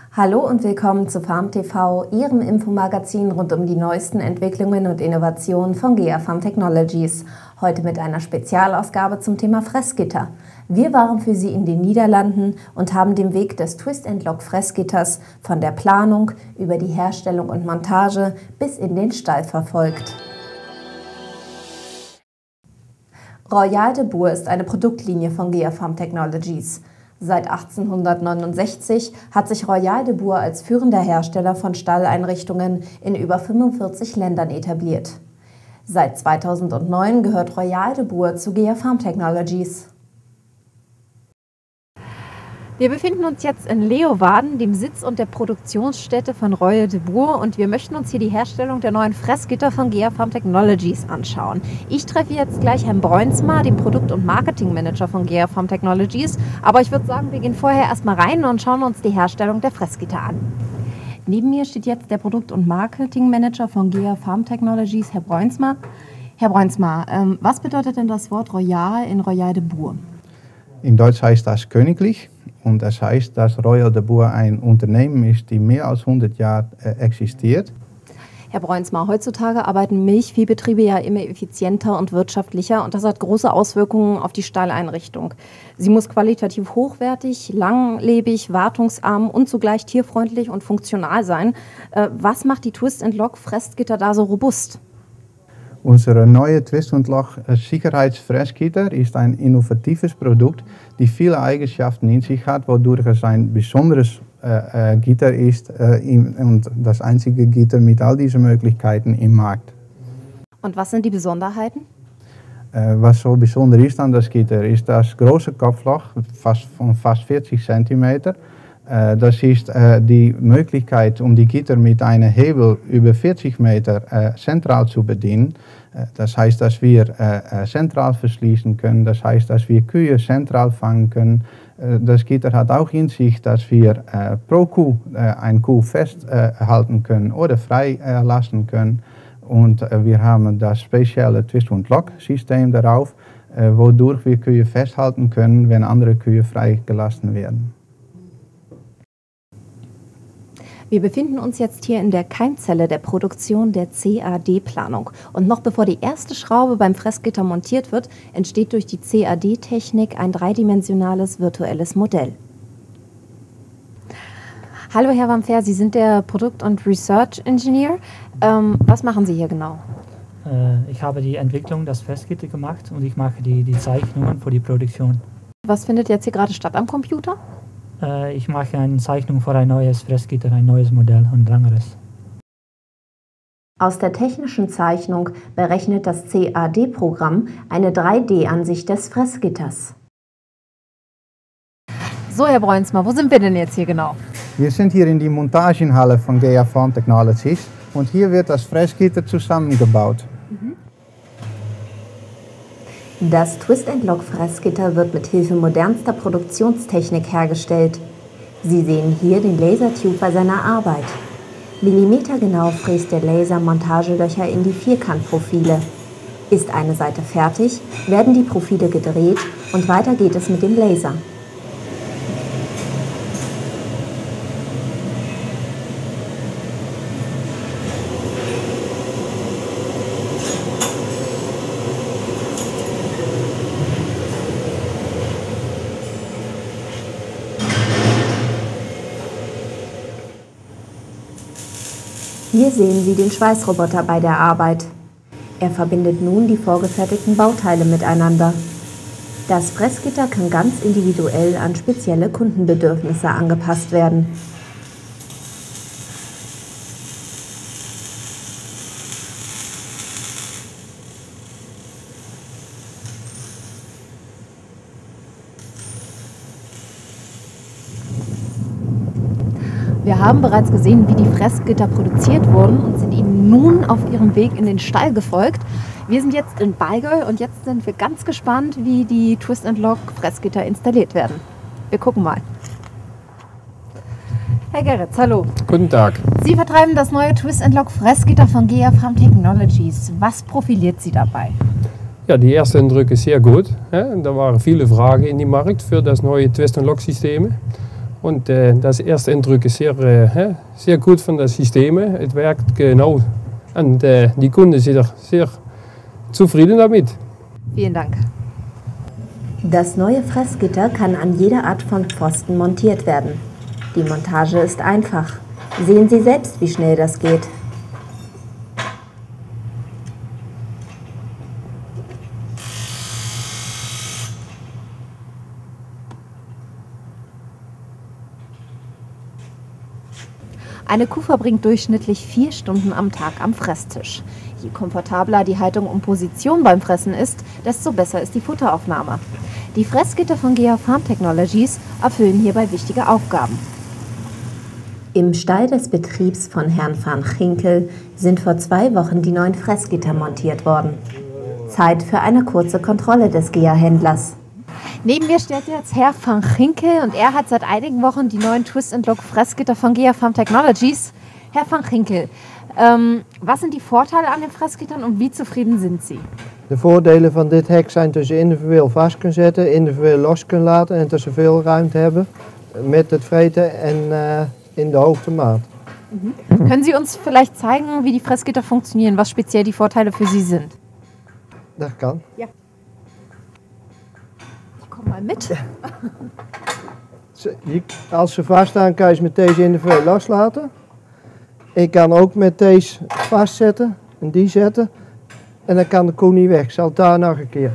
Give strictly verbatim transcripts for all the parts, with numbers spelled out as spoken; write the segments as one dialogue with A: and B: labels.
A: Hallo und willkommen zu Farm T V, Ihrem Infomagazin rund um die neuesten Entwicklungen und Innovationen von GeaFarm Technologies. Heute mit einer Spezialausgabe zum Thema Fressgitter. Wir waren für Sie in den Niederlanden und haben den Weg des Twist-and-Lock-Fressgitters von der Planung über die Herstellung und Montage bis in den Stall verfolgt. Royal de Boer ist eine Produktlinie von GeaFarm Technologies. Seit achtzehnhundertneunundsechzig hat sich Royal de Boer als führender Hersteller von Stalleinrichtungen in über fünfundvierzig Ländern etabliert. Seit zweitausendneun gehört Royal de Boer zu GeaFarm Technologies. Wir befinden uns jetzt in Leeuwarden, dem Sitz und der Produktionsstätte von Royal de Boer, und wir möchten uns hier die Herstellung der neuen Fressgitter von GeaFarm Technologies anschauen. Ich treffe jetzt gleich Herrn Bruinsma, den Produkt- und Marketingmanager von GeaFarm Technologies, aber ich würde sagen, wir gehen vorher erstmal rein und schauen uns die Herstellung der Fressgitter an. Neben mir steht jetzt der Produkt- und Marketingmanager von GeaFarm Technologies, Herr Bruinsma. Herr Bruinsma, ähm, was bedeutet denn das Wort Royal in Royal de Boer?
B: In Deutsch heißt das königlich. Und das heißt, dass Royal de Boer ein Unternehmen ist, die mehr als hundert Jahre äh, existiert.
A: Herr Bruinsma, heutzutage arbeiten Milchviehbetriebe ja immer effizienter und wirtschaftlicher, und das hat große Auswirkungen auf die Stalleinrichtung. Sie muss qualitativ hochwertig, langlebig, wartungsarm und zugleich tierfreundlich und funktional sein. Äh, was macht die Twist-and-Lock-Fressgitter da so robust?
B: Unsere neue Twist-and-Lock-Sicherheitsfressgitter ist ein innovatives Produkt, die viele Eigenschaften in sich hat, wodurch es ein besonderes äh, äh, Gitter ist äh, im, und das einzige Gitter mit all diesen Möglichkeiten im Markt.
A: Und was sind die Besonderheiten?
B: Äh, was so besonders ist an das Gitter, ist das große Kopfloch fast, von fast vierzig Zentimeter. Äh, das ist äh, die Möglichkeit, um die Gitter mit einem Hebel über vierzig Meter äh, zentral zu bedienen. Äh, das heißt, dass wir äh, zentral verschließen können, das heißt, dass wir Kühe zentral fangen können. Äh, das Gitter hat auch in sich, dass wir äh, pro Kuh äh, eine Kuh festhalten äh, können oder frei äh, lassen können. Und äh, wir haben das spezielle Twist-and-Lock-System darauf, äh, wodurch wir Kühe festhalten können, wenn andere Kühe freigelassen werden.
A: Wir befinden uns jetzt hier in der Keimzelle der Produktion der C A D-Planung. Und noch bevor die erste Schraube beim Fressgitter montiert wird, entsteht durch die C A D-Technik ein dreidimensionales virtuelles Modell. Hallo Herr Wamfer, Sie sind der Produkt- und Research Engineer. Ähm, was machen Sie hier genau?
C: Äh, ich habe die Entwicklung des Fressgitter gemacht und ich mache die, die Zeichnungen für die Produktion.
A: Was findet jetzt hier gerade statt am Computer?
C: Ich mache eine Zeichnung für ein neues Fressgitter, ein neues Modell und längeres.
A: Aus der technischen Zeichnung berechnet das C A D-Programm eine drei D-Ansicht des Fressgitters. So, Herr Bruinsma, wo sind wir denn jetzt hier genau?
B: Wir sind hier in die Montagenhalle von GeaFarm Technologies und hier wird das Fressgitter zusammengebaut.
A: Das Twist-and-Lock-Fressgitter wird mit Hilfe modernster Produktionstechnik hergestellt. Sie sehen hier den Lasertube bei seiner Arbeit. Millimetergenau fräst der Laser Montagelöcher in die Vierkantprofile. Ist eine Seite fertig, werden die Profile gedreht und weiter geht es mit dem Laser. Hier sehen Sie den Schweißroboter bei der Arbeit. Er verbindet nun die vorgefertigten Bauteile miteinander. Das Fressgitter kann ganz individuell an spezielle Kundenbedürfnisse angepasst werden. Wir haben bereits gesehen, wie die Fressgitter produziert wurden und sind ihnen nun auf ihrem Weg in den Stall gefolgt. Wir sind jetzt in Baigöl und jetzt sind wir ganz gespannt, wie die Twist-and-Lock-Fressgitter installiert werden. Wir gucken mal. Herr Gerritz, hallo.
D: Guten Tag.
A: Sie vertreiben das neue Twist-and-Lock-Fressgitter von GeaFarm Technologies. Was profiliert Sie dabei?
D: Ja, die erste Eindruck ist sehr gut. Da waren viele Fragen in die Markt für das neue Twist-and-Lock-System. Und äh, das erste Eindruck ist sehr, äh, sehr gut von den Systemen. Es wirkt genau. Und äh, die Kunden sind sehr zufrieden damit.
A: Vielen Dank.
E: Das neue Fressgitter kann an jeder Art von Pfosten montiert werden. Die Montage ist einfach. Sehen Sie selbst, wie schnell das geht.
A: Eine Kuh verbringt durchschnittlich vier Stunden am Tag am Fresstisch. Je komfortabler die Haltung und Position beim Fressen ist, desto besser ist die Futteraufnahme. Die Fressgitter von G A Farm Technologies erfüllen hierbei wichtige Aufgaben.
E: Im Stall des Betriebs von Herrn van Ginkel sind vor zwei Wochen die neuen Fressgitter montiert worden. Zeit für eine kurze Kontrolle des G A-Händlers.
A: Neben mir steht jetzt Herr van Ginkel und er hat seit einigen Wochen die neuen Twist and Look Fressgitter von G A Farm Technologies. Herr van Ginkel, ähm, was sind die Vorteile an den Fressgittern und wie zufrieden sind Sie?
F: De voordelen van dit hek zijn dat je individueel vast kunt zetten, individueel los kunt laten en dat ze veel ruimte hebben met het vreten en uh, in de hoogte maat.
A: Mhm. Können Sie uns vielleicht zeigen, wie die Fressgitter funktionieren, was speziell die Vorteile für Sie sind?
F: Dat kan.
A: Ja. Ich komme mal mit.
F: Als ze vaststaan kan je ze met deze individueel loslaten. Ik kan ook met deze vastzetten en die zetten. En dan kan de koe niet weg. Ik zal het daar nog een keer.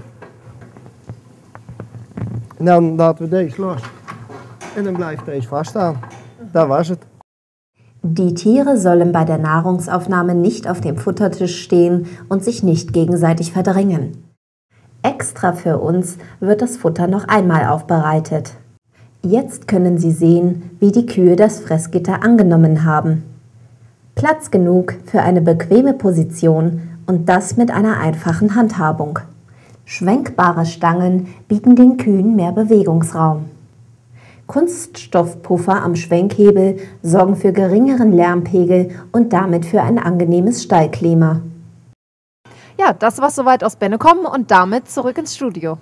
F: En dan laten we deze los. En dan blijft deze vaststaan. Dat was het.
E: Die Tiere sollen bei der Nahrungsaufnahme nicht auf dem Futtertisch stehen und sich nicht gegenseitig verdrängen. Extra für uns wird das Futter noch einmal aufbereitet. Jetzt können Sie sehen, wie die Kühe das Fressgitter angenommen haben. Platz genug für eine bequeme Position und das mit einer einfachen Handhabung. Schwenkbare Stangen bieten den Kühen mehr Bewegungsraum. Kunststoffpuffer am Schwenkhebel sorgen für geringeren Lärmpegel und damit für ein angenehmes Stallklima.
A: Ja, das war's soweit aus Bennekom und damit zurück ins Studio.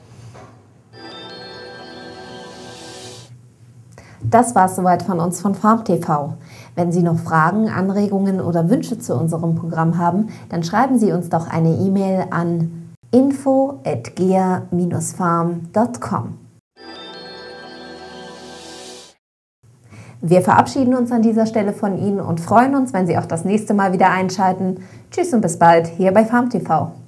E: Das war's soweit von uns von Farm T V. Wenn Sie noch Fragen, Anregungen oder Wünsche zu unserem Programm haben, dann schreiben Sie uns doch eine E-Mail an info at gea dash farm dot com. Wir verabschieden uns an dieser Stelle von Ihnen und freuen uns, wenn Sie auch das nächste Mal wieder einschalten. Tschüss und bis bald hier bei Farm T V.